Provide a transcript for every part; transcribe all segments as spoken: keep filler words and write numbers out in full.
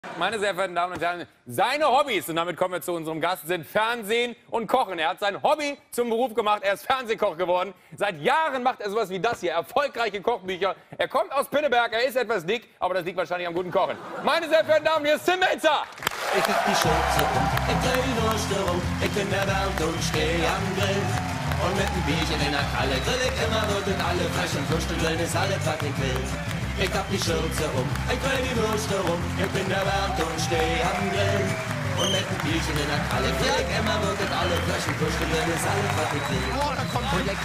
Meine sehr verehrten Damen und Herren, seine Hobbys, und damit kommen wir zu unserem Gast, sind Fernsehen und Kochen. Er hat sein Hobby zum Beruf gemacht, er ist Fernsehkoch geworden. Seit Jahren macht er sowas wie das hier, erfolgreiche Kochbücher. Er kommt aus Pinneberg, er ist etwas dick, aber das liegt wahrscheinlich am guten Kochen. Meine sehr verehrten Damen, hier ist Tim Melzer. Ich hab die Schürze um, ich dreh die Wurst rum, ich bin erwärmt und steh am Grill. Und mit dem Bierchen in der Kalle grill ich immer gut und alle Fleisch und Würste grillen ist alles, was ich will. Ich hab die Schürze um, ich dreh die Wurst rum, ich bin erwärmt und steh am Grill. Und mit dem Bierchen in der Kalle grill ich immer gut und alle Fleisch und Würste grillen ist alles, was ich will. Oh, da kommt Projekt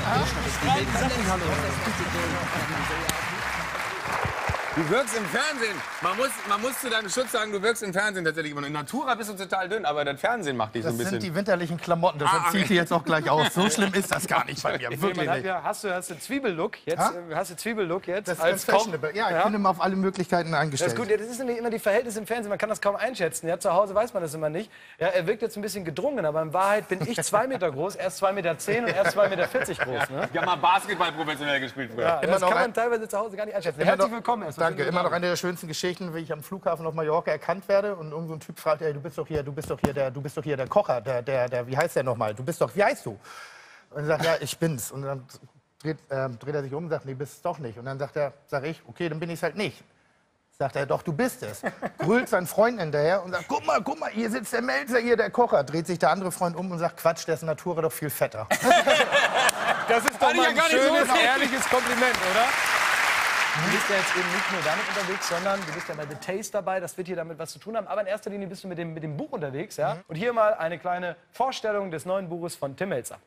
Du wirkst im Fernsehen. Man muss, man muss zu deinem Schutz sagen, du wirkst im Fernsehen tatsächlich immer. In Natura bist du total dünn, aber das Fernsehen macht dich so ein Das bisschen. sind die winterlichen Klamotten, deshalb Ah, ziehe ich die jetzt auch gleich aus. So schlimm ist das gar nicht bei mir. Wirklich Hat nicht. ja, hast du hast du Zwiebellook jetzt? Ha? äh, Hast du Zwiebellook jetzt Das ist als ganz Koch? fashionable. Ja, ich Ja? bin immer auf alle Möglichkeiten Das eingestellt. ist gut. Ja, das ist nämlich immer die Verhältnisse im Fernsehen. Man kann das kaum einschätzen. Ja, zu Hause weiß man das immer nicht. Ja, er wirkt jetzt ein bisschen gedrungen, aber in Wahrheit bin ich zwei Meter groß, er ist zwei Meter zehn und er ist zwei Meter vierzig groß. Ne? Ich habe mal Basketball professionell gespielt früher. Ja, Immer das noch kann man ein- teilweise zu Hause gar nicht einschätzen. Immer Herzlich noch- willkommen erstmal. Danke, immer noch eine der schönsten Geschichten, wie ich am Flughafen auf Mallorca erkannt werde und irgend so ein Typ fragt, ey, du bist doch hier, du bist doch hier der, du bist doch hier der Kocher, der, der, der, wie heißt der nochmal? Du bist doch, wie heißt du? Und er sagt, ja, ich bin's. Und dann dreht, ähm, dreht er sich um und sagt, nee, bist es doch nicht. Und dann sagt er, sag ich, okay, dann bin ich es halt nicht. Sagt er, doch, du bist es. Brüllt seinen Freund hinterher und sagt, guck mal, guck mal, hier sitzt der Melzer, hier der Kocher. Dreht sich der andere Freund um und sagt, Quatsch, der ist in Natura doch viel fetter. Das ist doch ich mal ja ein gar nicht so schönes, gesagt. ehrliches Kompliment, oder? Du bist ja jetzt eben nicht nur damit unterwegs, sondern du bist ja bei The Taste dabei. Das wird hier damit was zu tun haben. Aber in erster Linie bist du mit dem, mit dem Buch unterwegs. Ja? Und hier mal eine kleine Vorstellung des neuen Buches von Tim Melzer.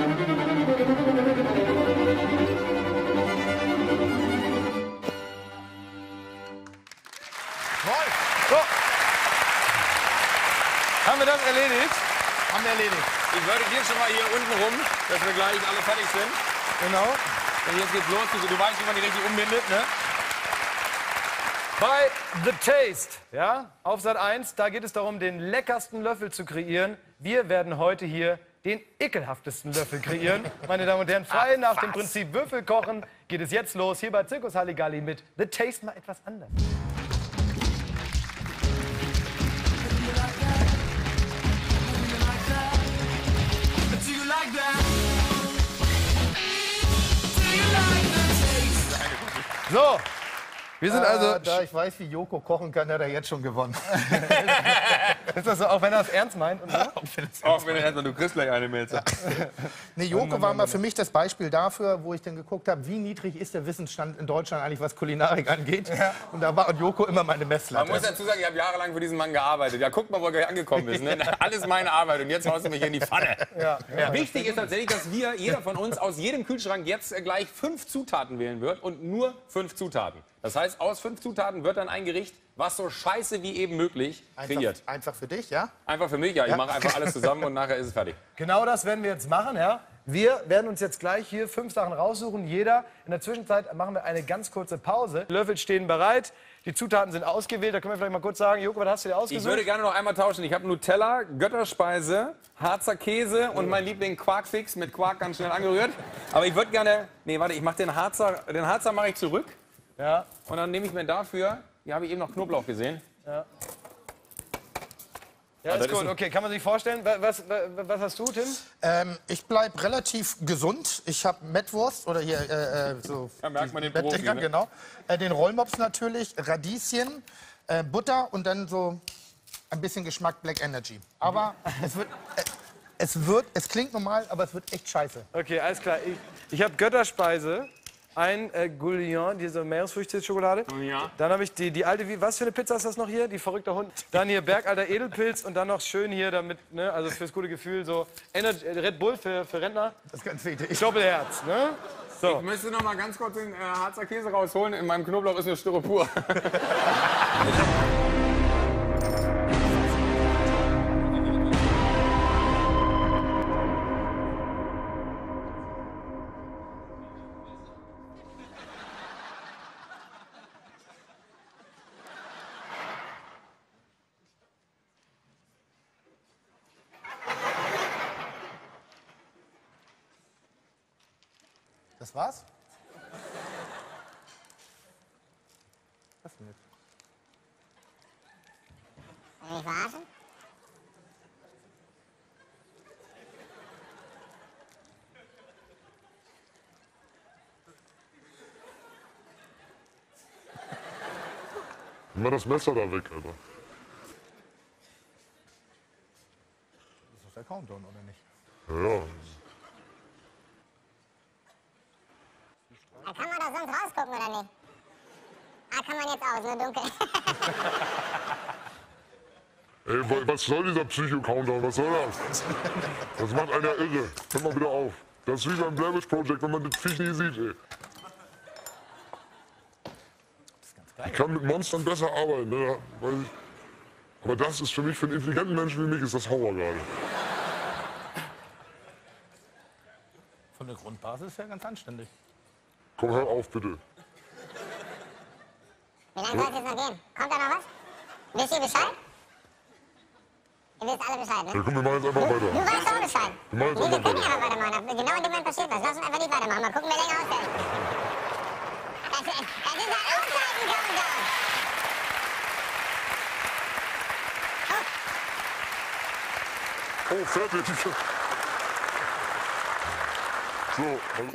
So. Haben wir das erledigt? Haben wir erledigt. Ich würde dir schon mal hier unten rum, dass wir gleich alle fertig sind. Genau. Und jetzt geht's los. Du, du weißt, wie man die richtig umbindet, ne? Bei The Taste, ja, auf Sat eins, da geht es darum, den leckersten Löffel zu kreieren. Wir werden heute hier den ekelhaftesten Löffel kreieren. Meine Damen und Herren, frei Ach, nach dem was? Prinzip Würfel kochen geht es jetzt los, hier bei Zirkus Halligalli mit The Taste mal etwas anders. So, wir sind also... Äh, da ich weiß, wie Joko kochen kann, hat er jetzt schon gewonnen. Ist das so, auch wenn er es ernst meint? Und so? Auch wenn er du kriegst gleich eine Melzer. Nee, Joko war mal für mich das Beispiel dafür, wo ich dann geguckt habe, wie niedrig ist der Wissensstand in Deutschland eigentlich, was Kulinarik angeht. Und da war Joko immer meine Man Messlatte. muss dazu sagen, ich habe jahrelang für diesen Mann gearbeitet. Ja, guck mal, wo er gleich angekommen ist. Ne? Alles meine Arbeit und jetzt haust du mich in die Pfanne. Ja, ja. Wichtig ist tatsächlich, dass wir, jeder von uns, aus jedem Kühlschrank jetzt äh, gleich fünf Zutaten wählen wird und nur fünf Zutaten. Das heißt, aus fünf Zutaten wird dann ein Gericht, was so scheiße wie eben möglich kreiert. Einfach, einfach für dich, ja? Einfach für mich, ja. Ich mache einfach alles zusammen und nachher ist es fertig. Genau das werden wir jetzt machen, ja. Wir werden uns jetzt gleich hier fünf Sachen raussuchen, jeder. In der Zwischenzeit machen wir eine ganz kurze Pause. Die Löffel stehen bereit, die Zutaten sind ausgewählt. Da können wir vielleicht mal kurz sagen, Joko, was hast du dir Ich ausgesucht? würde gerne noch einmal tauschen. Ich habe Nutella, Götterspeise, Harzer Käse und mein Liebling Quarkfix mit Quark ganz schnell angerührt. Aber ich würde gerne, nee, warte, ich mache den Harzer, den Harzer mache ich zurück. Ja. Und dann nehme ich mir dafür, hier habe ich eben noch Knoblauch gesehen. Ja, das ist ist gut. ein- Okay, kann man sich vorstellen? Wa- Was, wa- was hast du, Tim? Ähm, ich bleib relativ gesund. Ich habe Mettwurst oder hier äh, äh, so. Da merkt man den die Mettdinger, Profi, ne? genau. Äh, den Rollmops natürlich, Radieschen, äh, Butter und dann so ein bisschen Geschmack Black Energy. Aber es wird, äh, es wird, es klingt normal, aber es wird echt scheiße. Okay, alles klar. Ich, ich habe Götterspeise, ein äh, Goulion, diese Meeresfrüchte-Schokolade. Ja. Dann habe ich die, die alte, wie, was für eine Pizza ist das noch hier? Die verrückte Hund. Dann hier Bergalter Edelpilz und dann noch schön hier damit, ne, also fürs gute Gefühl so Energy, äh, Red Bull für, für Rentner. Das ganze Idee. Doppelherz, ne? So. Ich müsste noch mal ganz kurz den äh, Harzer Käse rausholen. In meinem Knoblauch ist nur Styropor. Das war's? Was denn jetzt? Mich verarschen? Mach das Messer da weg, Alter. Das ist doch der Countdown, oder nicht? Ja. Ja, kann man da sonst rausgucken, oder nicht? Ah, kann man jetzt auch, nur dunkel. Ey, wa- was soll dieser Psycho-Countdown? Was soll das? Das macht einer irre. Hör mal wieder auf. Das ist wie beim Blair Witch Project, wenn man das Viech nie sieht, ey. Ich kann mit Monstern besser arbeiten, ne? Weil ich, aber das ist für mich, für einen intelligenten Menschen wie mich, ist das Horror gerade. Von der Grundbasis ist ja ganz anständig. Komm, hör auf, bitte. Wie lange soll es jetzt noch gehen? Kommt da noch was? Wisst ihr Bescheid? Ihr wisst alle Bescheid, Ja, ne? komm, wir machen jetzt einfach Du weiter. weißt auch Bescheid. Wir machen jetzt Nee, wir einfach können weiter. ja einfach weitermachen. Genau in dem Moment passiert was. Lass uns einfach nicht weitermachen. Mal gucken, wer länger aushält. Das, ist- das ist ein Auszeiten-Countdown. Oh, fertig. So, also,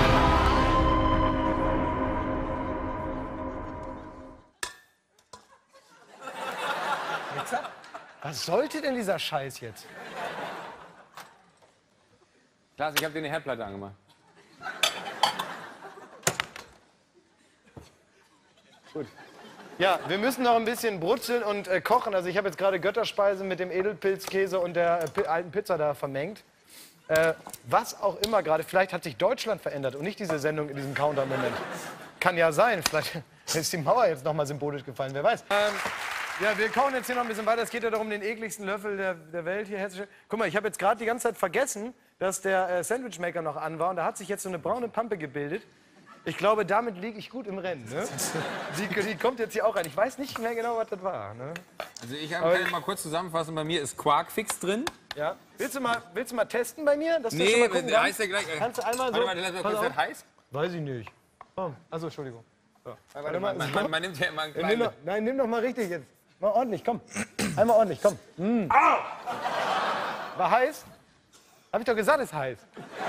Was sollte denn dieser Scheiß jetzt? Klaas, ich habe dir eine Herdplatte angemacht. Ja, wir müssen noch ein bisschen brutzeln und äh, kochen. Also ich habe jetzt gerade Götterspeise mit dem Edelpilzkäse und der äh, pi- alten Pizza da vermengt. Äh, was auch immer gerade, vielleicht hat sich Deutschland verändert und nicht diese Sendung in diesem Countdown-Moment. Kann ja sein, vielleicht ist die Mauer jetzt noch mal symbolisch gefallen, wer weiß. Ähm, ja, wir kauen jetzt hier noch ein bisschen weiter. Es geht ja darum, den ekligsten Löffel der, der Welt hier herzustellen. Guck mal, ich habe jetzt gerade die ganze Zeit vergessen, dass der äh, Sandwichmaker noch an war. Und da hat sich jetzt so eine braune Pampe gebildet. Ich glaube, damit liege ich gut im Rennen. Ne? Die, die kommt jetzt hier auch rein. Ich weiß nicht mehr genau, was das war. Ne? Also ich hab- kann ja mal kurz zusammenfassen. Bei mir ist Quarkfix drin. Ja. Willst, du mal, willst du mal testen bei mir? Dass du Nee, schon mal gucken der kannst? heißt ja gleich. Äh, Kannst du einmal so... warte mal, lass mal Pass kurz, auf. das heiß. Weiß ich nicht. Oh, also, Entschuldigung. So. Warte mal, man, man, man nimmt ja immer einen Ja, nimm kleinen. doch, nein, nimm doch mal richtig jetzt. Mal ordentlich, komm. Einmal ordentlich, komm. Mm. War heiß? Hab ich doch gesagt, ist heiß.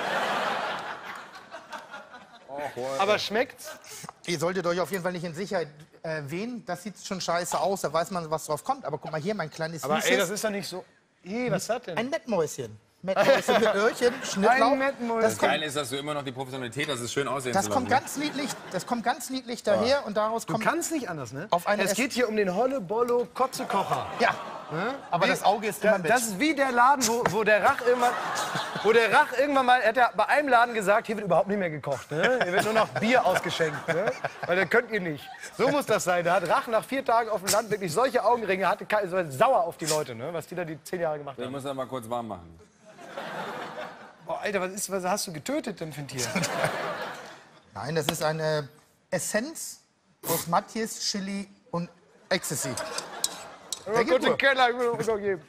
Aber schmeckt's? Ihr solltet euch auf jeden Fall nicht in Sicherheit äh, wehen. Das sieht schon scheiße aus, da weiß man, was drauf kommt. Aber guck mal hier, mein kleines Aber Süßes. ey, das ist doch nicht so... Ih, was ist das denn? Ein Mettmäuschen. Mettmäuschen mit Öhrchen, Schnittlauch. Ein Mettmäuschen. Das Das kommt, Geile ist, dass du immer noch die Professionalität hast, es schön aussehen das zu kommt lassen. ganz niedlich, das kommt ganz niedlich daher und daraus Du kommt... kannst nicht anders, ne? Auf eine es Ess- geht hier um den Holle-Bollo-Kotzekocher. Ja, aber das Auge ist immer Da, mit. das ist wie der Laden, wo, wo der Rach irgendwann, wo der Rach irgendwann mal, er hat ja bei einem Laden gesagt, hier wird überhaupt nicht mehr gekocht, ne? Hier wird nur noch Bier ausgeschenkt, ne? Weil das könnt ihr nicht. So muss das sein. Da hat Rach nach vier Tagen auf dem Land wirklich solche Augenringe, hatte ke- so sauer auf die Leute, ne? Was die da die zehn Jahre gemacht Ich haben. muss das mal kurz warm machen. Boah, Alter, was, ist, was hast du getötet denn für ein Tier? Nein, das ist eine Essenz aus Matthias, Chili und Ecstasy. Der geht Gute gut. Keller, ich will noch geben.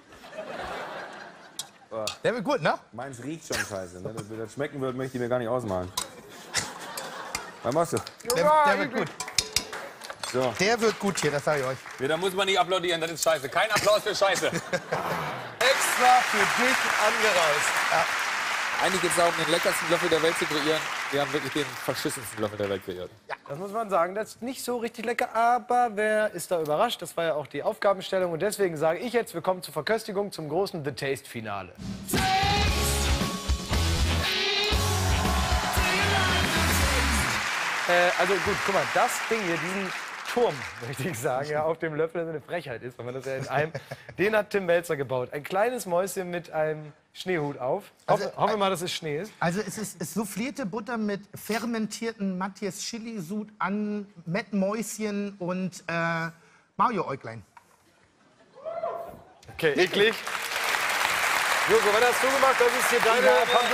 Der wird gut, ne? Meins riecht schon scheiße. Ne? Dass mir das schmecken wird, möchte ich mir gar nicht ausmalen. Was machst du? Der, der wird gut. So. Der wird gut hier, das sage ich euch. Nee, da muss man nicht applaudieren, das ist scheiße. Kein Applaus für Scheiße. Extra für dich angereist. Eigentlich geht es darum, den leckersten Löffel der Welt zu kreieren. Wir haben wirklich den verschissensten Löffel der Welt kreiert. Das muss man sagen, das ist nicht so richtig lecker, aber wer ist da überrascht? Das war ja auch die Aufgabenstellung und deswegen sage ich jetzt, wir kommen zur Verköstigung, zum großen The Taste Finale. Äh, also gut, guck mal, das Ding hier, diesen Turm, möchte ich sagen, ja, auf dem Löffel, das eine Frechheit ist, wenn man das ja in einem, den hat Tim Melzer gebaut. Ein kleines Mäuschen mit einem Schneehut auf. Hoffe, Also, hoffe mal, dass es Schnee ist. Also es ist, ist soufflierte Butter mit fermentierten Matthias Chili-Sud an Mettmäuschen und äh, Mario-Äuglein. Okay, eklig. Joko, was hast du gemacht? Das ist hier deine habe- Pampe.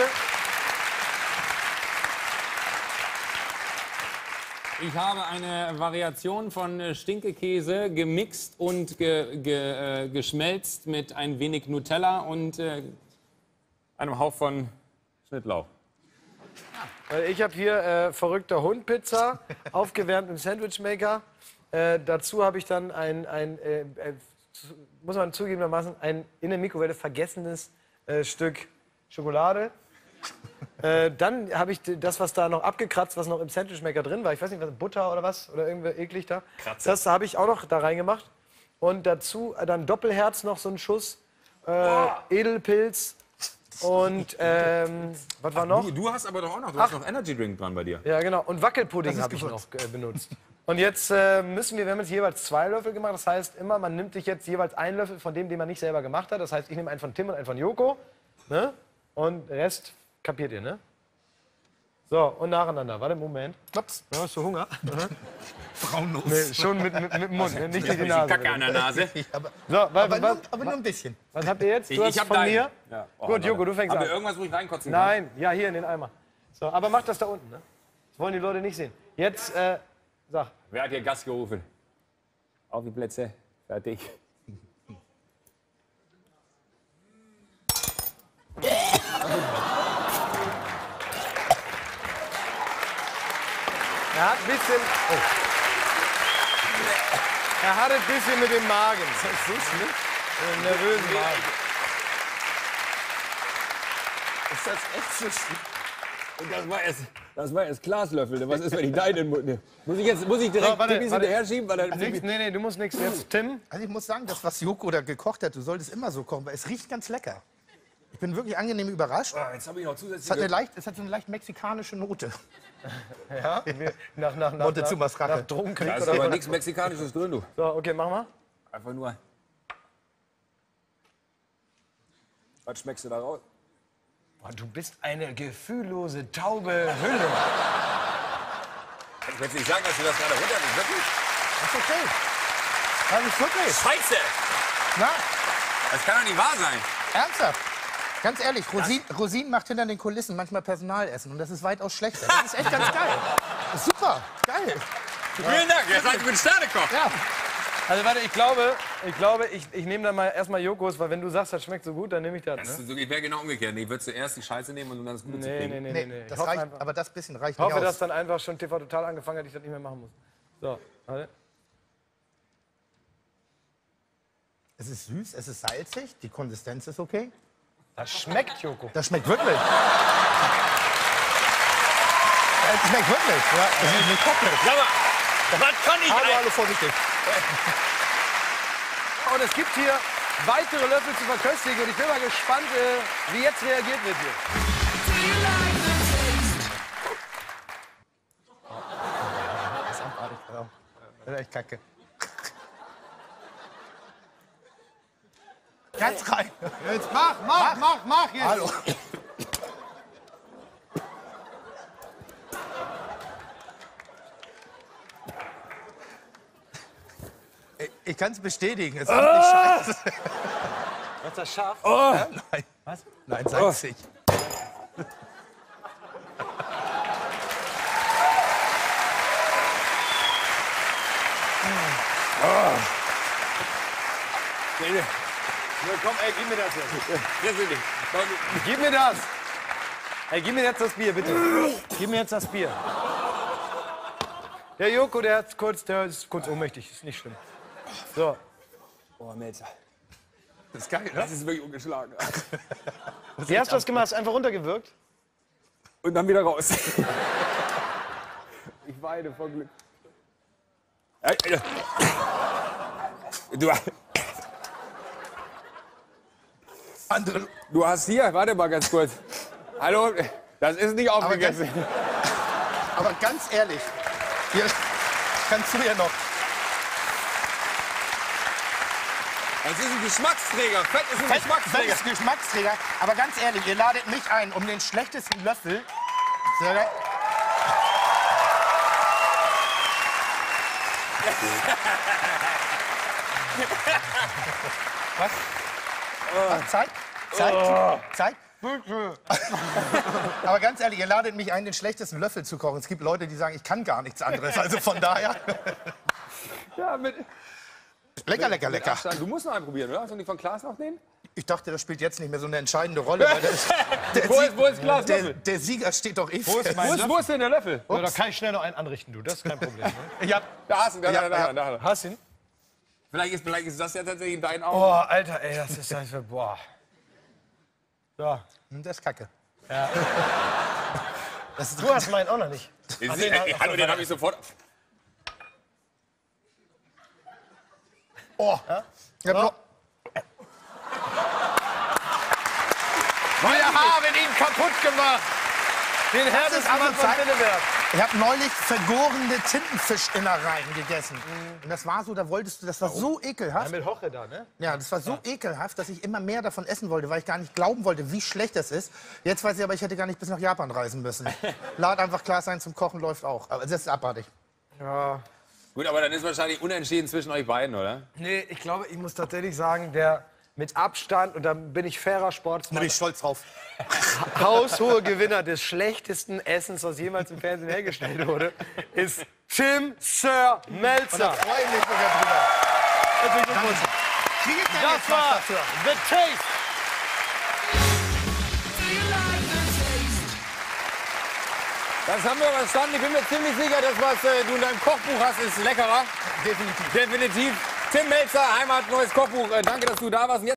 Ich habe eine Variation von äh, Stinkekäse gemixt und ge, ge, äh, geschmelzt mit ein wenig Nutella und äh, einem Hauch von Schnittlauch. Weil ich habe hier äh, verrückter Hund-Pizza, aufgewärmt im Sandwichmaker. Äh, dazu habe ich dann ein, ein äh, äh, muss man zugegebenermaßen, ein in der Mikrowelle vergessenes äh, Stück Schokolade. äh, dann habe ich das, was da noch abgekratzt, was noch im Sandwichmaker drin war. Ich weiß nicht, was, Butter oder was? Oder irgendwie eklig da. Kratzer. Das habe ich auch noch da reingemacht. Und dazu äh, dann Doppelherz noch so ein Schuss. Äh, oh. Edelpilz. Und ähm, was war noch? Du, du hast aber doch auch noch, du Ach. hast noch Energy Drink dran bei dir. Ja, genau. Und Wackelpudding habe ich noch äh, benutzt. Und jetzt äh, müssen wir, wir haben jetzt jeweils zwei Löffel gemacht. Das heißt immer, man nimmt sich jetzt jeweils einen Löffel von dem, den man nicht selber gemacht hat. Das heißt, ich nehme einen von Tim und einen von Joko. Ne? Und den Rest kapiert ihr, ne? So, und nacheinander. Warte, Moment. Ups, ja, hast du Hunger? Frauenlos. Nee, schon mit, mit, mit dem Mund, ne? Nicht durch die Nase. Kacke an der Nase. aber, so, wa, aber, wa, nur, aber nur ein bisschen. Was habt ihr jetzt? Du ich, hast ich hab von deinen. mir? Ja. Oh, Gut, Joko, du fängst Haben an. wir irgendwas, wo ich reinkotzen kann? Nein, ja, hier in den Eimer. So, aber mach das da unten, ne? Das wollen die Leute nicht sehen. Jetzt, äh, sag. Wer hat hier Gast gerufen? Auf die Plätze. Fertig. Er hat ein bisschen. Oh. Er hat ein bisschen mit dem Magen. Ist das so schlimm? Einen nervösen Magen. Ist das echt so schlimm? Und das war erst, das war erst Glaslöffel. Was ist, wenn ich deinen in den Mund nehme? Muss ich jetzt muss ich direkt So, warte, Timmys warte. hinterher schieben? Weil er Nix, nee, nee, du musst nichts. Jetzt Tim. Also ich muss sagen, das, was Joko da gekocht hat, du solltest immer so kochen, weil es riecht ganz lecker. Ich bin wirklich angenehm überrascht. Oh, jetzt habe ich noch zusätzlich. Es hat, eine leicht, es hat so eine leicht mexikanische Note. Ja? Nach, nach, nach, Montezumas nach, Rache. nach Drogenkrieg Da ist oder aber was? nichts Mexikanisches drin, du. So, okay, mach mal. Einfach nur. Was schmeckst du da raus? Boah, du bist eine gefühllose, taube Hülle. Ich will nicht sagen, dass du das gerade runternimmst. Wirklich? Das ist okay. Das ist wirklich. Scheiße! Na, Das kann doch nicht wahr sein. ernsthaft. Ganz ehrlich, Rosin, Rosin macht hinter den Kulissen manchmal Personalessen und das ist weitaus schlechter. Das ist echt ganz geil. Das ist super, geil. Vielen Dank, jetzt seid ihr mit Sternekoch. Ja. Also warte, ich glaube, ich, glaube, ich, ich nehme dann mal erstmal Jokos, weil wenn du sagst, das schmeckt so gut, dann nehme ich das. Das Ne? ist so, ich wäre genau umgekehrt. Nee, ich würde zuerst die Scheiße nehmen und dann das Gute zu Nee, kriegen. nee, nee, Nee, nee, nee. Ich das hoffe reicht, einfach, aber das bisschen reicht ich hoffe, nicht dass aus. dann einfach schon T V Total angefangen hat, ich das nicht mehr machen muss. So, warte. Es ist süß, es ist salzig, die Konsistenz ist okay. Das schmeckt, Joko. Das schmeckt wirklich. Es schmeckt wirklich. Ja, das ist nicht koppelig. Sag mal, was kann ich Hallo, eigentlich? hallo, vorsichtig. Und es gibt hier weitere Löffel zu verköstigen und ich bin mal gespannt, äh, wie jetzt reagiert wird hier. Das ist abartig. Ja. Das ist echt kacke. Ganz rein. Jetzt mach, mach, mach, mach jetzt. Hallo. Ich, ich kann es bestätigen, es ist nicht scheiße. Was das scharf? Ja, nein. Was? Nein, salzig. Ja, komm, ey, gib mir das jetzt. Das will ich. Gib mir das. Ey, gib mir jetzt das Bier, bitte. Gib mir jetzt das Bier. Der Joko, der, hat's kurz, der ist kurz ohnmächtig, ist nicht schlimm. So. Oh, Melzer. Das ist geil, ne? Das ist wirklich ungeschlagen. Wie hast du das gemacht? Hast du einfach runtergewirkt? Und dann wieder raus. Ich weine vor Glück. Ey, ey. Du, Andere. du hast hier, warte mal ganz kurz. Hallo, das ist nicht aufgegessen. Aber ganz ehrlich, hier kannst du ja noch. Das ist ein Geschmacksträger. Fett ist ein Fett, Geschmacksträger. Fett ist Geschmacksträger. Aber ganz ehrlich, ihr ladet mich ein, um den schlechtesten Löffel. Sehr geil. Was? Was? Zeig, zeig, zeig. Aber ganz ehrlich, ihr ladet mich ein, den schlechtesten Löffel zu kochen. Es gibt Leute, die sagen, ich kann gar nichts anderes. Also von daher. Ja, mit, Lecker, lecker, mit lecker. Abstand. Du musst noch einen probieren, oder? Hast du nicht von Klaas noch den? Ich dachte, das spielt jetzt nicht mehr so eine entscheidende Rolle. Weil das, der, Wo ist, Sieg, wo ist Klaas der, Löffel? der Sieger steht doch eh Wo ist fest. mein Wo ist, wo ist denn der Löffel? Ja, da kann ich schnell noch einen anrichten, du. Das ist kein Problem. Ne? Ja, Da hast du ihn, da, Ja, da, da, ja. da, da. Hast du ihn? Vielleicht ist, vielleicht ist das ja tatsächlich in deinen Augen. Boah, Alter, ey, das ist einfach, boah. Ja. Das ist kacke. Das ist, du hast meinen auch noch nicht. Den, Ach, den, den- äh, hallo, den habe ich sofort. Oh. Ich hab noch, Wir haben ihn kaputt gemacht. Den Herbst ist aber von Zeit- Pinneberg. ich habe neulich vergorene Tintenfischinnereien gegessen. Und das war so, da wolltest du, das war so ekelhaft. Mit Hoche da, ne? Ja, das war so ekelhaft, dass ich immer mehr davon essen wollte, weil ich gar nicht glauben wollte, wie schlecht das ist. Jetzt weiß ich aber, ich hätte gar nicht bis nach Japan reisen müssen. Lad einfach Glas ein zum Kochen, läuft auch. Aber das ist abartig. Ja. Gut, aber dann ist wahrscheinlich unentschieden zwischen euch beiden, oder? Nee, ich glaube, ich muss tatsächlich sagen, der mit Abstand, und da bin ich fairer Da Sportsmann, bin ich stolz drauf. haushohe Gewinner des schlechtesten Essens, was jemals im Fernsehen hergestellt wurde, ist Tim Sir Melzer. Freue ich mich sogar drüber. Herzlichen Glückwunsch. Krieg ich denn Das jetzt was war dafür? The Taste. Das haben wir verstanden. Ich bin mir ziemlich sicher, dass was äh, du in deinem Kochbuch hast, ist leckerer. Definitiv. Definitiv. Tim Melzer, Heimat, neues Kochbuch. Äh, danke, dass du da warst. Und jetzt